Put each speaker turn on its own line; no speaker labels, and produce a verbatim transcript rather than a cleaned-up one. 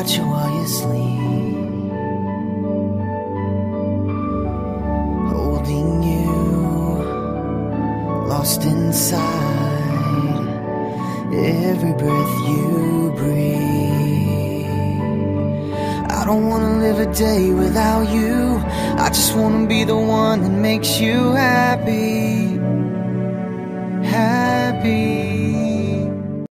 watch you while you sleep, holding you, lost inside every breath you breathe. I don't wanna live a day without you. I just wanna be the one that makes you happy, happy.